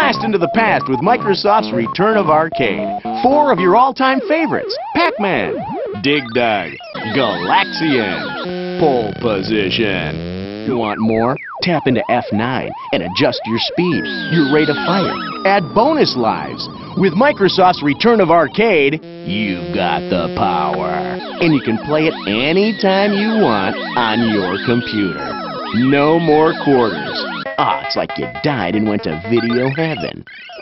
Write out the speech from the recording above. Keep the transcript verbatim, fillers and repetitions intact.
Blast into the past with Microsoft's Return of Arcade. Four of your all-time favorites: Pac-Man, Dig Dug, Galaxian, Pole Position. You want more? Tap into F nine and adjust your speed, your rate of fire. Add bonus lives. With Microsoft's Return of Arcade, you've got the power. And you can play it anytime you want on your computer. No more quarters. Ah, it's like you died and went to video heaven.